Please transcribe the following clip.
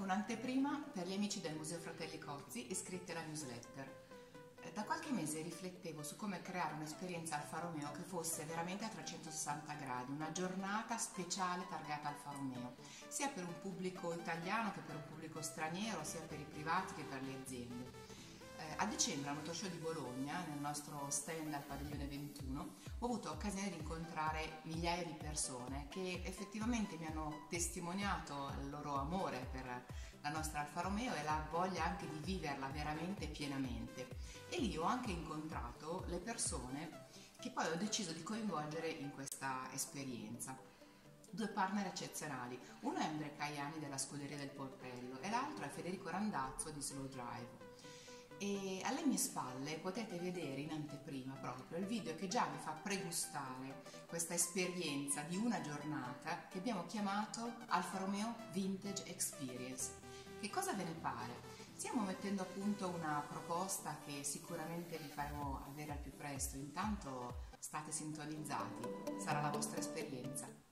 un'anteprima per gli amici del Museo Fratelli Cozzi iscritti alla newsletter. Da qualche mese riflettevo su come creare un'esperienza Alfa Romeo che fosse veramente a 360 gradi, una giornata speciale targata Alfa Romeo, sia per un pubblico italiano che per un pubblico straniero, sia per i privati che per le aziende. A dicembre al Motor Show di Bologna, nel nostro stand al padiglione 21, ho avuto occasione di incontrare migliaia di persone che effettivamente mi hanno testimoniato il loro amore per la nostra Alfa Romeo e la voglia anche di viverla veramente pienamente. E lì ho anche incontrato le persone che poi ho deciso di coinvolgere in questa esperienza. Due partner eccezionali, uno è Andrea Caiani della Scuderia del Portello e l'altro è Federico Randazzo di Slow Drive. E alle mie spalle potete vedere in anteprima proprio il video che già vi fa pregustare questa esperienza di una giornata che abbiamo chiamato Alfa Romeo Vintage Experience. Che cosa ve ne pare? Stiamo mettendo a punto una proposta che sicuramente vi faremo avere al più presto, intanto state sintonizzati, sarà la vostra esperienza.